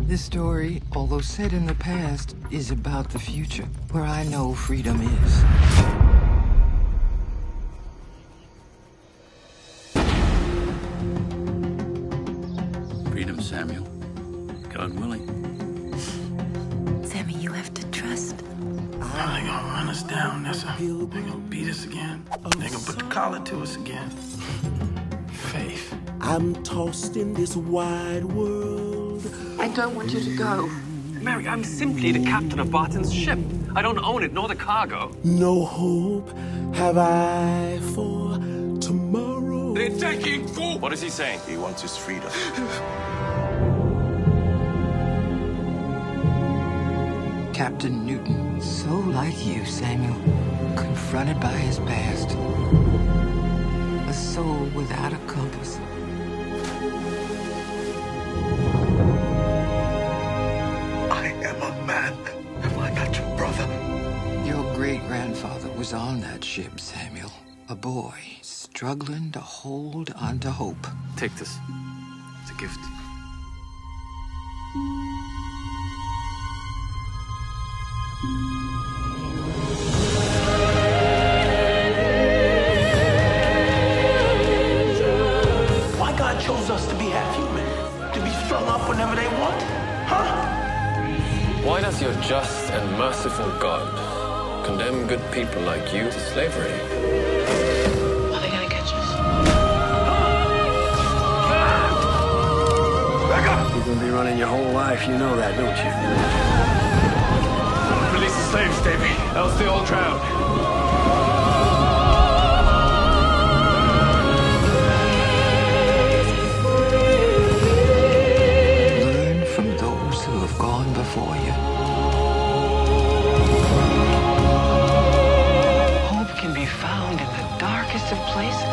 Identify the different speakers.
Speaker 1: This story, although set in the past, is about the future, where I know freedom is.
Speaker 2: Freedom, Samuel. God willing.
Speaker 3: Sammy, you have to trust.
Speaker 4: Now they gonna run us down, Nessa. They gonna beat us again. They gonna put the collar to us again. Faith.
Speaker 5: I'm tossed in this wide world.
Speaker 6: I don't want you to go.
Speaker 7: Mary, I'm simply the captain of Barton's ship. I don't own it, nor the cargo.
Speaker 5: No hope have I for tomorrow.
Speaker 7: They're taking full. What is he saying?
Speaker 4: He wants his freedom.
Speaker 1: Captain Newton, so like you, Samuel, confronted by his past. A soul without a compass.
Speaker 4: I am a man. Am I not your brother?
Speaker 1: Your great-grandfather was on that ship, Samuel. A boy struggling to hold on to hope.
Speaker 7: Take this. It's a gift.
Speaker 4: Why God chose us to be half human? To be strung up whenever they want? Huh?
Speaker 8: Why does your just and merciful God condemn good people like you to slavery?
Speaker 6: Are they gonna catch us?
Speaker 9: You're gonna be running your whole life, you know that, don't you?
Speaker 7: Release the slaves, Davy, else they all drown.
Speaker 1: Learn from those who have gone before you. Hope can be found in the darkest of places.